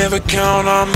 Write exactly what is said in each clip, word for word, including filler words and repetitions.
never count on me.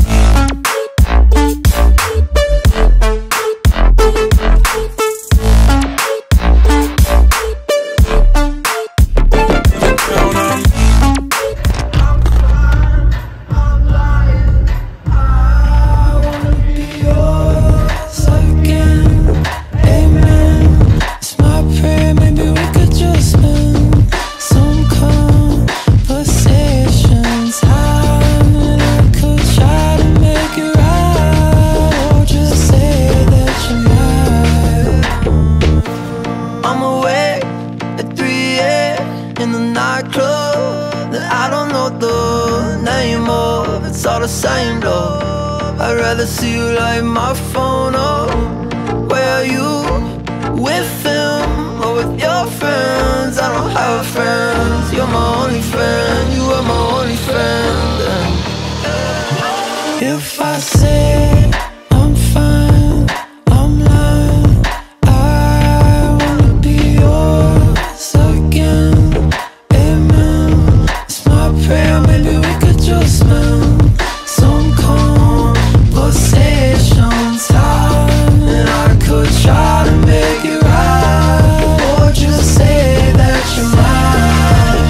It's all the same though. I'd rather see you like my phone. Oh, where are you? With him or with your friends? I don't have friends. You're my only friend. You are my only friend. And if I say I'm fine, I'm lying. I wanna be yours again. Amen. It's my prayer. Maybe we could just spend some conversation time, and I could try to make it right, or just say that you're mine.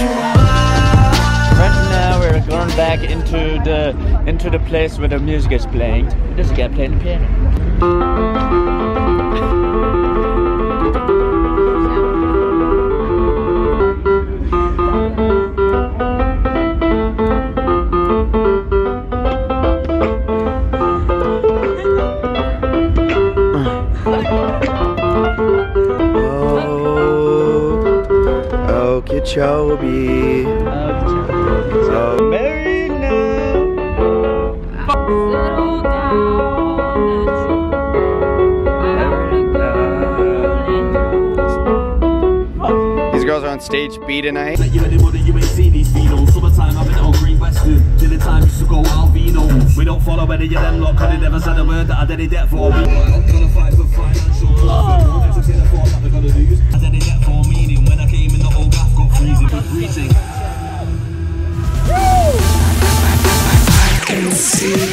Right now we're going back into the into the place where the music is playing. This guy playing the piano. Okeechobee. Oh, married now. Settle down. These girls are on stage B tonight. You anybody, you ain't seen these Beatles. Summertime, I've been on Green Western. Dinner time used to go out Vino. We don't follow any of them lot, cause they never said a word that I did it debt for me. I'm gonna fight for financial profit. There's a thing I thought that we're gonna lose. I did it debt for meaning. When I came in, the old gaff got freezing with greeting. I can see the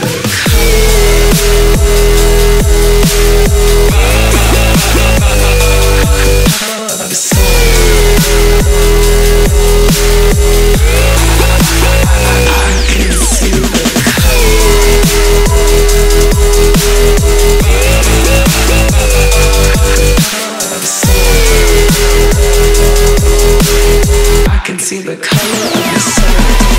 I can see the color of the sun.